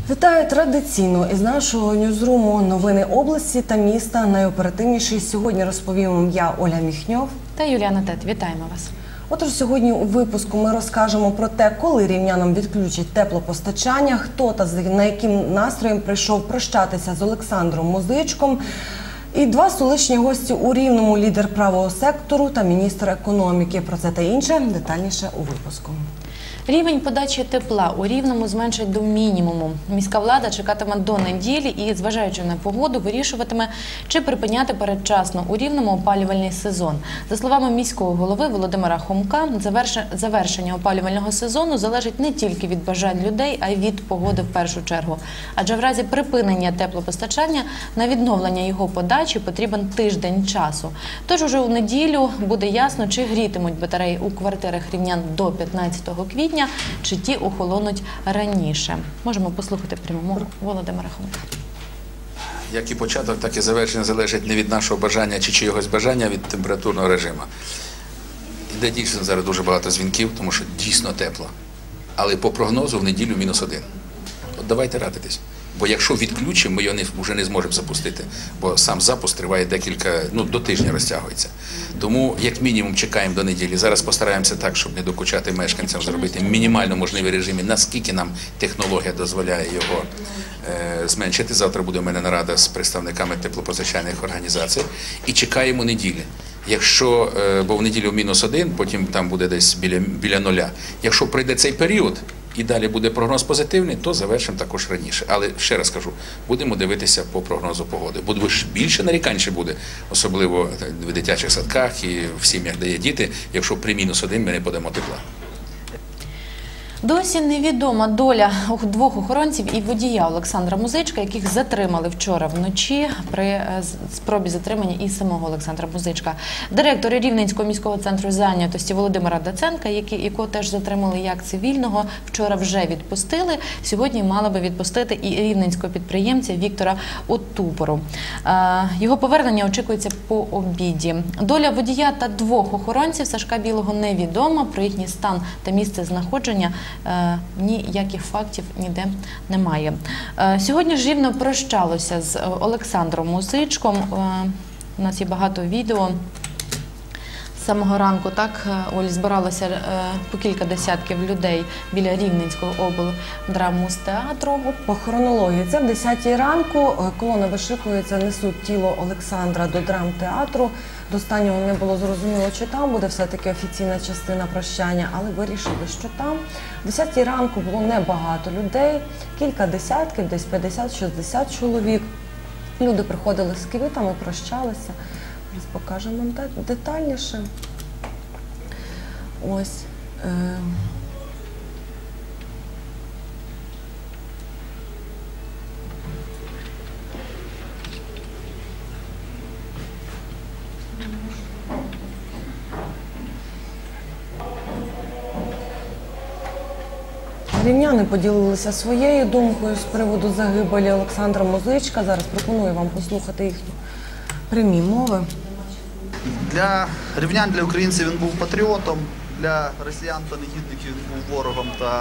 Вітаю традиційно із нашого ньюзруму новини області та міста. Найоперативніші сьогодні розповім вам я, Оля Міхньов та Юліана Тет. Вітаємо вас. Отож, сьогодні у випуску ми розкажемо про те, коли рівнянам відключать теплопостачання, хто та з яким настроєм прийшов прощатися з Олександром Музичком. І два столичні гості у Рівному – лідер правого сектору та міністр економіки. Про це та інше детальніше у випуску. Рівень подачі тепла у Рівному зменшать до мінімуму. Міська влада чекатиме до неділі і, зважаючи на погоду, вирішуватиме, чи припиняти передчасно у Рівному опалювальний сезон. За словами міського голови Володимира Хомка, завершення опалювального сезону залежить не тільки від бажань людей, а й від погоди в першу чергу. Адже в разі припинення теплопостачання на відновлення його подачі потрібен тиждень часу. Тож уже у неділю буде ясно, чи грітимуть батареї у квартирах рівнян до 15 квітня, чи ті охолонуть раніше. Можемо послухати пряму мову Володимира Хомка. Як і початок, так і завершення залежить не від нашого бажання чи чогось бажання, а від температурного режиму. Іде дійсно зараз дуже багато дзвінків, тому що дійсно тепло. Але по прогнозу в неділю -1. От давайте радитись. Бо якщо відключимо, ми його вже не зможемо запустити, бо сам запуск триває до тижня розтягується. Тому, як мінімум, чекаємо до неділі. Зараз постараємося так, щоб не докучати мешканцям, зробити мінімально можливий режим, наскільки нам технологія дозволяє його зменшити. Завтра буде у мене нарада з представниками теплопостачальних організацій. І чекаємо неділі. Якщо, бо в неділю -1, потім там буде десь біля 0. Якщо пройде цей період, і далі буде прогноз позитивний, то завершимо також раніше. Але, ще раз кажу, будемо дивитися по прогнозу погоди. Бо більше нарікань ще буде, особливо в дитячих садках і в сім'ях, де є діти, якщо при -1 ми не подамо тепла. Досі невідома доля двох охоронців і водія Олександра Музичка, яких затримали вчора вночі при спробі затримання і самого Олександра Музичка. Директора Рівненського міського центру зайнятості Володимира Даценка, якого теж затримали як цивільного, вчора вже відпустили. Сьогодні мали би відпустити і рівненського підприємця Віктора Отупору. Його повернення очікується по обіді. Доля водія та двох охоронців Сашка Білого невідома. Про їхній стан та місце знаходження ніяких фактів ніде немає. Сьогодні ж Рівне прощалося з Олександром Музичком. У нас є багато відео. З самого ранку, так, Оль, збиралося по кілька десятків людей біля Рівненського облдрамтеатру. По хронології, це в 10-й ранку, колона вишикується, несуть тіло Олександра до драмтеатру. До останнього не було зрозуміло, чи там буде все-таки офіційна частина прощання, але вирішили, що там. В 10-й ранку було небагато людей, кілька десятків, десь 50-60 чоловік. Люди приходили з квітами, прощалися. Зараз покажемо вам детальніше. Ось. Рівняни поділилися своєю думкою з приводу загибелі Олександра Музичка. Зараз пропоную вам послухати їхні прямі мови. Для рівнян, для українців він був патріотом, для росіян та негідників він був ворогом та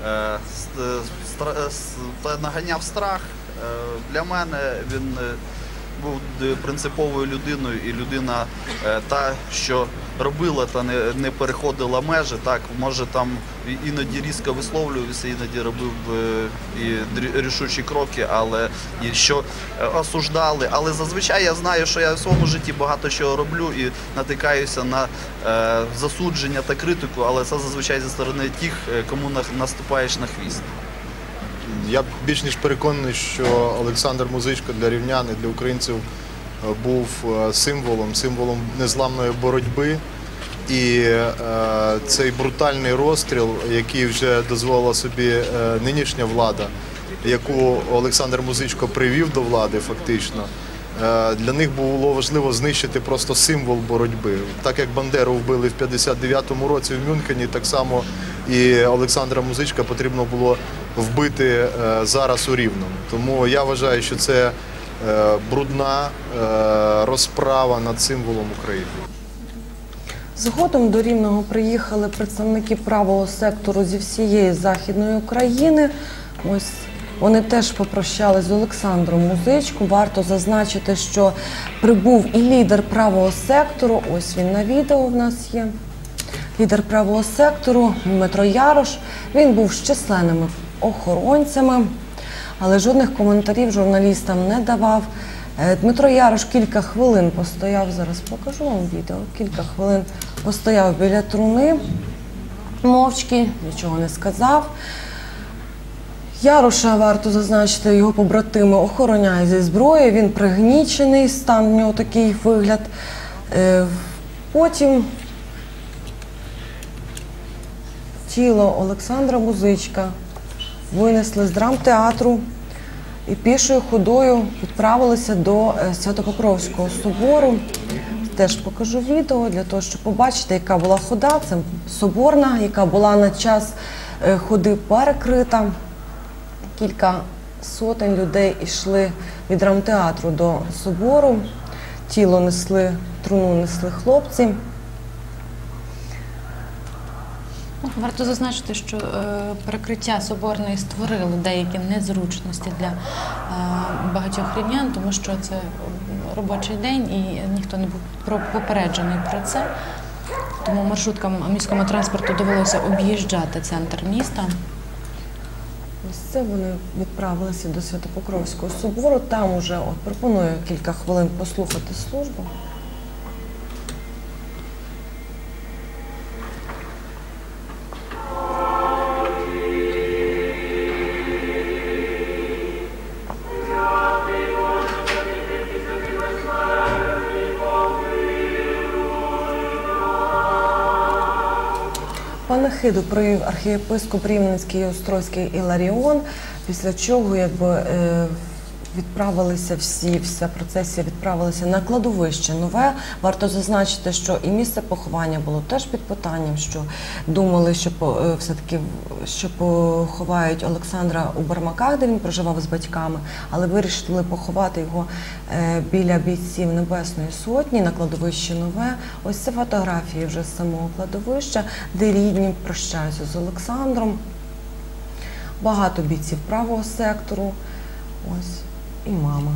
наганяв страх. Для мене він був принциповою людиною і людина та, що робила та не переходила межі, так, може там іноді різко висловлювався, іноді робив і рішучі кроки, але і що осуждали. Але зазвичай я знаю, що я в своєму житті багато чого роблю і натикаюся на засудження та критику, але це зазвичай зі сторони тих, кому наступаєш на хвіст. Я більш ніж переконаний, що Олександр Музичко для рівнян і для українців був символом незламної боротьби. І цей брутальний розстріл, який вже дозволила собі нинішня влада, яку Олександр Музичко привів до влади фактично, для них було важливо знищити просто символ боротьби. Так як Бандеру вбили в 59-му році в Мюнхені, так само і Олександра Музичка потрібно було вбити зараз у Рівному. Тому я вважаю, що це брудна розправа над символом України. Згодом до Рівного приїхали представники правого сектору зі всієї Західної України. Ось Вони теж попрощались з Олександром Музичко. Варто зазначити, що прибув і лідер правого сектору. Ось він на відео в нас є. Лідер правого сектору Дмитро Ярош. Він був з численними охоронцями, але жодних коментарів журналістам не давав. Дмитро Ярош кілька хвилин постояв, зараз покажу вам відео, кілька хвилин постояв біля труни, мовчки, нічого не сказав. Яроша, варто зазначити, його побратими охороняють зі зброєю, він пригнічений, стан в нього такий вигляд. Потім тіло Олександра Музичка винесли з драмтеатру і пішою ходою відправилися до Свято-Покровського собору. Теж покажу відео для того, щоб побачити, яка була хода. Це соборна, яка була на час ходи перекрита. Кілька сотень людей йшли від драмтеатру до собору. Тіло несли, труну несли хлопці. Варто зазначити, що перекриття соборної створило деякі незручності для багатьох рівнян, тому що це робочий день і ніхто не був попереджений про це. Тому маршруткам міському транспорту довелося об'їжджати центр міста. Ось це вони відправилися до Свято-Покровського собору. Там уже пропоную кілька хвилин послухати службу. Панахиду провів архієпископ Рівненський і Острозький Іларіон, після чого відправилися вся процесія відправилася на кладовище нове. Варто зазначити, що і місце поховання було теж під питанням, що думали, що все-таки що поховають Олександра у Бармаках, де він проживав з батьками, але вирішили поховати його біля бійців Небесної Сотні на кладовищі нове. Ось це фотографії вже з самого кладовища, де рідні прощаються з Олександром. Багато бійців правого сектору. Ось. І мама.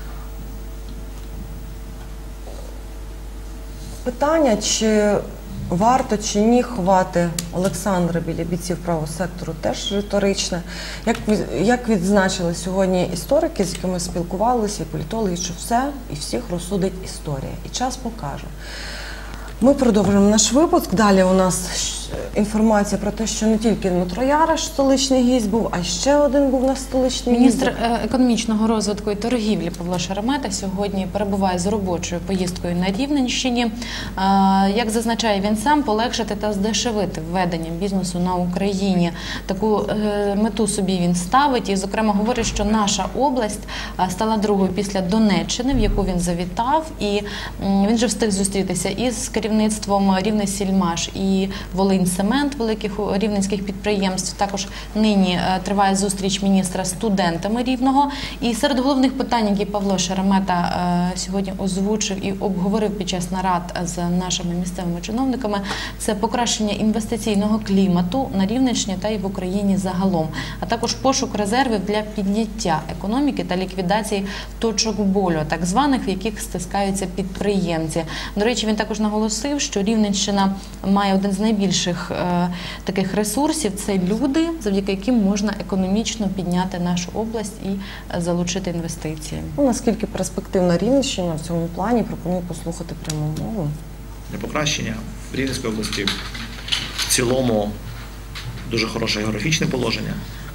Питання, чи варто чи ні ховати Олександра біля бійців правого сектору, теж риторичне. Як відзначили сьогодні історики, з якими спілкувалися, і політологи, що все і всіх розсудить історія. І час покаже. Ми продовжуємо наш випуск. Далі у нас інформація про те, що не тільки Дмитро Ярош столичний гість був, а ще один був на столичний гість. Міністр економічного розвитку і торгівлі Павло Шеремета сьогодні перебуває з робочою поїздкою на Рівненщині. Як зазначає він сам, полегшити та здешевити введення бізнесу на Україні. Таку мету собі він ставить і, зокрема, говорить, що наша область стала другою після Донеччини, в яку він завітав, і він вже встиг зустрітися із керівництвом Рівнесільмаш і Волиньцемент, великих рівненських підприємств. Також нині триває зустріч міністра з студентами Рівного. І серед головних питань, які Павло Шеремета сьогодні озвучив і обговорив під час нарад з нашими місцевими чиновниками, це покращення інвестиційного клімату на Рівненщині та й в Україні загалом, а також пошук резервів для підняття економіки та ліквідації точок болю, так званих, в яких стискаються підприємці. До речі, він також наголосив, що Рівненщина має один з найбільших таких ресурсів – це люди, завдяки яким можна економічно підняти нашу область і залучити інвестиції. Наскільки перспективна Рівненщина в цьому плані, пропоную послухати пряму мову. Для покращення в Рівненській області в цілому дуже хороше географічне положення,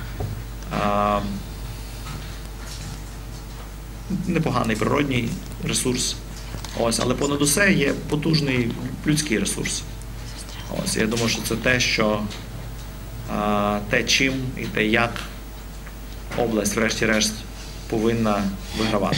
непоганий природній ресурс. Ось, але понад усе є потужний людський ресурс. Ось, я думаю, що це те, чим і те, як область, врешті-решт, повинна вигравати.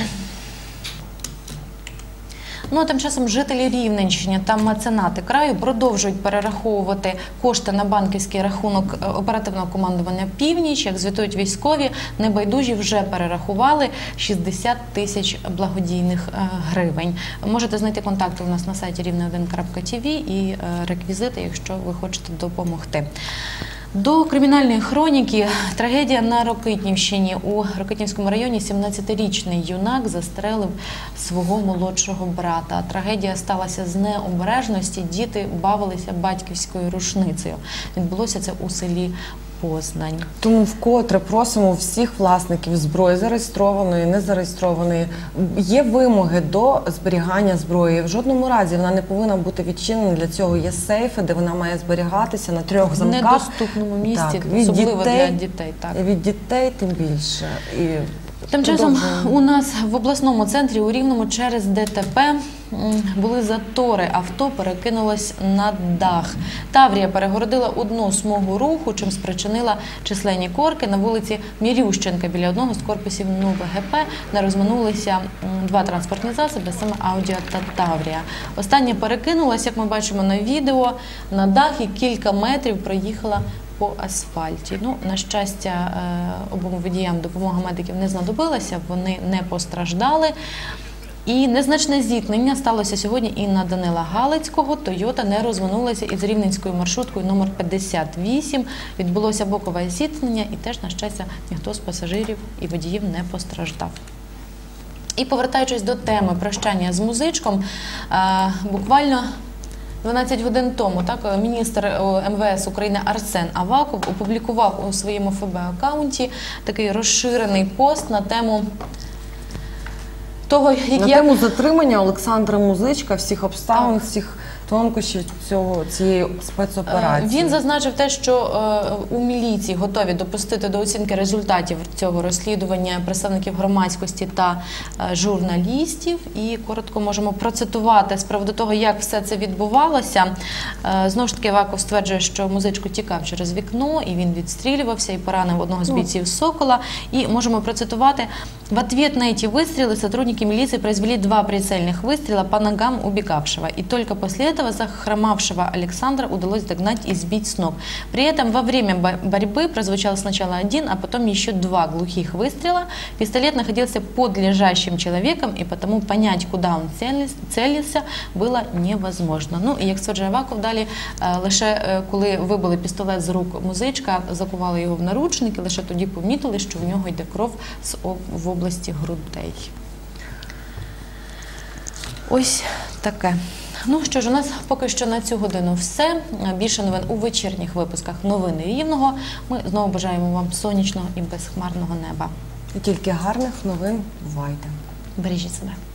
Ну, а тим часом жителі Рівненщини та меценати краю продовжують перераховувати кошти на банківський рахунок оперативного командування «Північ». Як звітують військові, небайдужі вже перерахували 60 тисяч благодійних гривень. Можете знайти контакти у нас на сайті rivne1.tv і реквізити, якщо ви хочете допомогти. До кримінальної хроніки трагедія на Рокитнівщині. У Рокитнівському районі 17-річний юнак застрелив свого молодшого брата. Трагедія сталася з необережності. Діти бавилися батьківською рушницею. Відбулося це у селі Познань. Тому вкотре просимо всіх власників зброї, зареєстрованої, незареєстрованої. Є вимоги до зберігання зброї. В жодному разі вона не повинна бути відчинена. Для цього є сейфи, де вона має зберігатися на 3 замках. В недоступному місці, Так, особливо для дітей. Так. Від дітей тим більше. І Тим часом продовжуємо. у нас в обласному центрі у Рівному через ДТП були затори. Авто перекинулось на дах. Таврія перегородила одну смугу руху, чим спричинила численні корки. На вулиці Мірющенка біля одного з корпусів НУВГП не розминулися 2 транспортні засоби, саме Аудіо та Таврія. Останнє перекинулось, як ми бачимо на відео, на дах і кілька метрів проїхала по асфальті. Ну, на щастя, обом водіям допомога медиків не знадобилася, вони не постраждали. І незначне зіткнення сталося сьогодні і на Данила Галицького. Тойота не розминулася із рівненською маршруткою номер 58. Відбулося бокове зіткнення і теж, на щастя, ніхто з пасажирів і водіїв не постраждав. І повертаючись до теми прощання з музичком, буквально 12 годин тому міністр МВС України Арсен Аваков опублікував у своєму ФБ-аккаунті такий розширений пост на тему того, На тему затримання Олександра Музичка, всіх обставин, всіх тонкощів цієї спецоперації. Він зазначив те, що у міліції готові допустити до оцінки результатів цього розслідування представників громадськості та журналістів. І коротко можемо процитувати з приводу того, як все це відбувалося. Знову ж таки, Аваков стверджує, що Музичко тікав через вікно, і він відстрілювався і поранив одного з бійців «Сокола». И можем процитувати: «В ответ на эти выстрелы сотрудники милиции произвели 2 прицельных выстрела по ногам убегавшего. И только после этого захромавшего Александра удалось догнать и сбить с ног. При этом во время борьбы прозвучал сначала 1, а потом еще 2 глухих выстрела. Пистолет находился под лежащим человеком, и потому понять, куда он целился, было невозможно». Ну, і як стверджує Аваков, далі лише коли вибили пістолет з рук Музичка, закували його в наручники, лише тоді помітили, що в нього йде кров в області грудей. Ось таке. Ну що ж, у нас поки що на цю годину все. Більше новин у вечірніх випусках «Новини Рівного». Ми знову бажаємо вам сонячного і безхмарного неба. І тільки гарних новин. Бувайте. Бережіть себе.